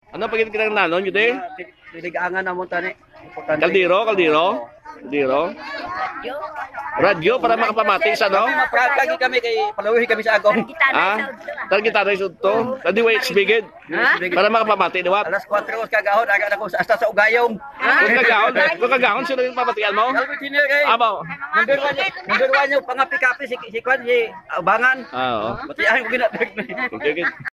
Ano pagit kinang nanon yun eh? Diligangan na mo tani. Kaldero. Radyo para makapamati sa no? Mapagagi kami kay paluhi kami sa agong. Ah, target tayo sudto. Tadi way speaking. Para makapamati diwat. Alas 4 kagahon aga na ko hasta sa ugayong. Kung kagahon sino yung papatikan mo? Kalbi tinir kay. Abaw. Number 1 yung pangapi-kapi si Kwan si Abangan. Ah, oo. Matiyahin ko ginadag. Okay.